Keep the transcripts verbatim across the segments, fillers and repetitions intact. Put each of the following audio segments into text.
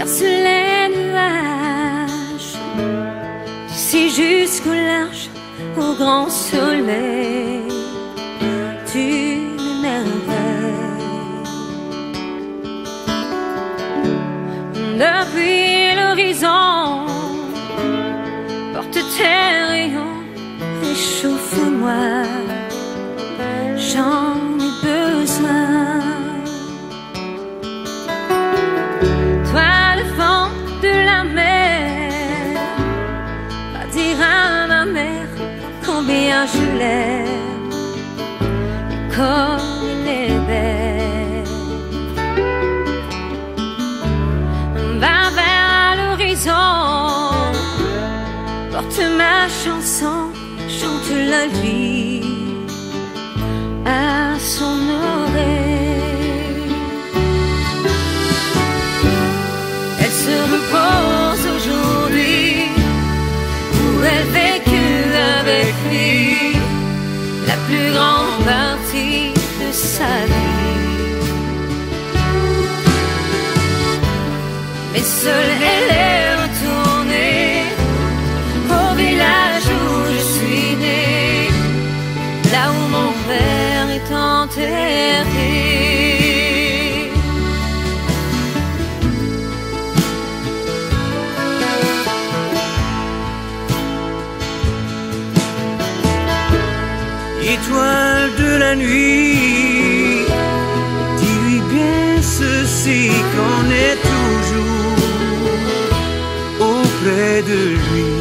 perce les nuages, d'ici jusqu'au large, au grand soleil, tu m'émerveilles. Depuis l'horizon, porte tes rayons, réchauffe-moi, j'en ai besoin. Toi, le vent de la mer, va dire à ma mère combien je l'aime, comme elle est belle. Va vers l'horizon, porte ma chanson, chante la vie à son oreille. Elle se repose aujourd'hui, où elle vécut avec lui la plus grande partie de sa vie. Mais seule elle est retournée au village où je suis née, là où mon père est enterré. Étoile de la nuit, dis-lui bien ceci, qu'on est toujours auprès de lui,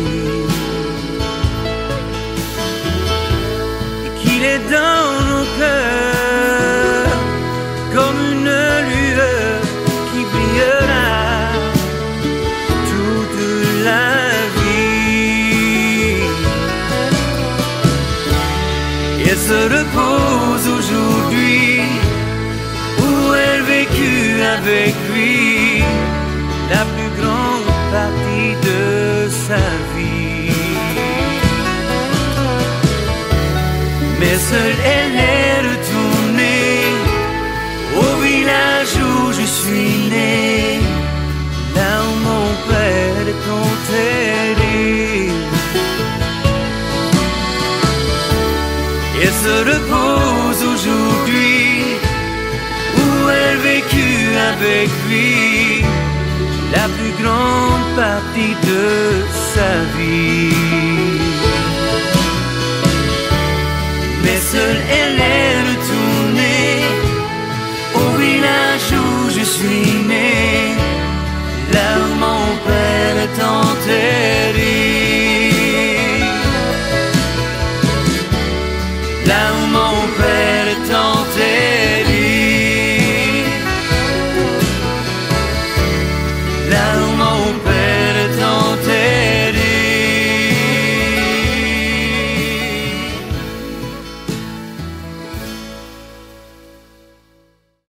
et qu'il est dans nos cœurs comme une lueur qui brillera toute la vie. Elle se repose aujourd'hui, où elle vécut avec lui la plus grande partie de sa vie. Mais seule elle est retournée au village où je suis né, là où mon père est enterré. Elle se repose aujourd'hui, où elle vécut avec lui la plus grande partie de sa vie. Mais seule elle est retournée au village où je suis né.